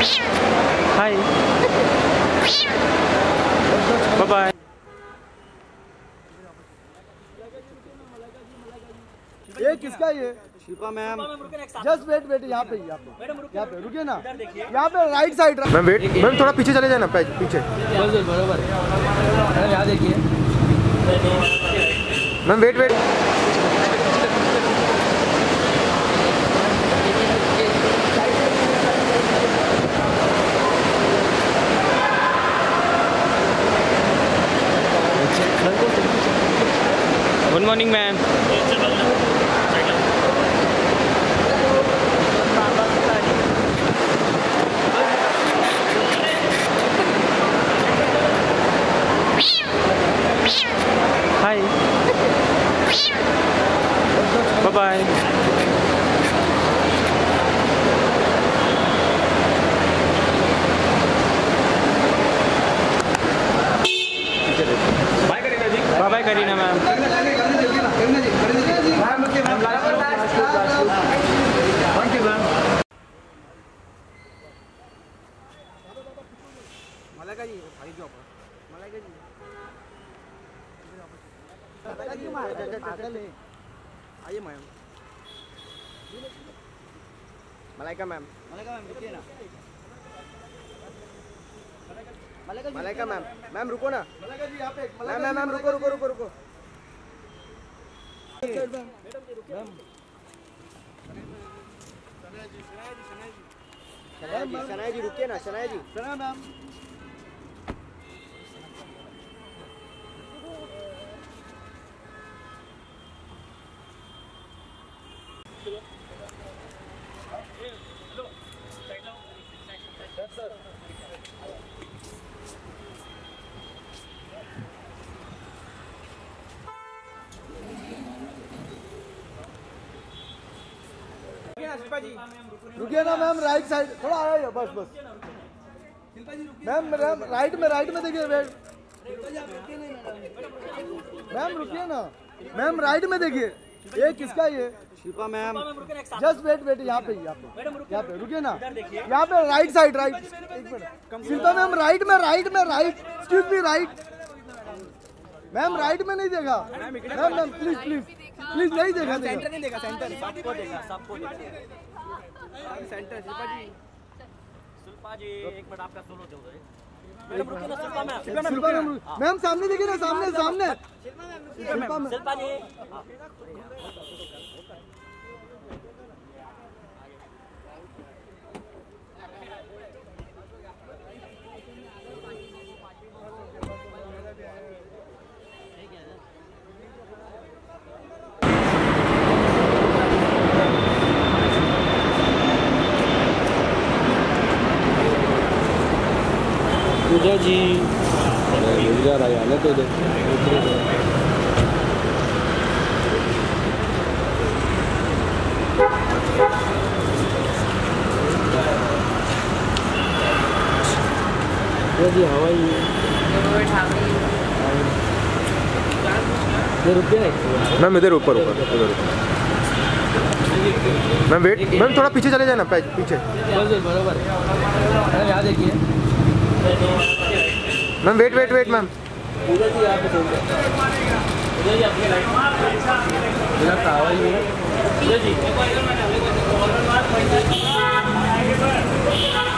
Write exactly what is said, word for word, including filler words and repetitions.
हाय bye bye. ये किसका ये? Shilpa ma'am. Just wait wait यहाँ पे यहाँ पे यहाँ पे रुकिए ना, यहाँ पे right side. Ma'am wait ma'am थोड़ा पीछे चले जाए ना, पीछे बरोबर। यहाँ देखिए ma'am wait wait good morning ma'am. Hi bye bye. Bye bye Kareena ma'am. Malaika ji भाई जो मलाइका जी आइए ma'am. Malaika ma'am. Malaika ma'am रुकिए ना। मलाइका मैम मैम रुको ना। मैम मैम मैम रुको रुको रुको रुको। शनाया जी रुकिए ना। शनाया जी। शनाया मैम। रुकिए ना मैम, राइट साइड थोड़ा आया बस बस। मैम मैम राइट में राइट में देखिए। वेट मैम रुकिए ना मैम, राइट में देखिए। ये किसका ये? Shilpa ma'am. Just wait wait यहाँ पे यहाँ पे यहाँ पे रुकिए ना, यहाँ पे राइट साइड राइट। एक मिनट शिल्पा मैम, राइट में राइट में right excuse me right. Ma'am right में नहीं देखा ma'am. Ma'am please please please नहीं देखा। सेंटर नहीं देखा। सेंटर सबको देखा सबको देखा। सेंटर शिल्पा जी। शिल्पा जी एक मिनट आपका सोलो दे दो। मैडम रुकिए ना। Shilpa ma'am. Shilpa ma'am ma'am सामने देखिए ना, सामने सामने। शिल्पा मैम। शिल्पा जी पूजा जी मिल जा रहा है आने तो दे। जी how are you? ये रुपये मैम इधर ऊपर ऊपर इधर ऊपर। मैम वेट मैम थोड़ा पीछे चले जाए ना, पीछे बरोबर। यहाँ देखिए ma'am wait wait wait ma'am. Pooja ji यहाँ पे पूजा जी अपनी लाइट मेरा ट्रैवल है पूजा जी।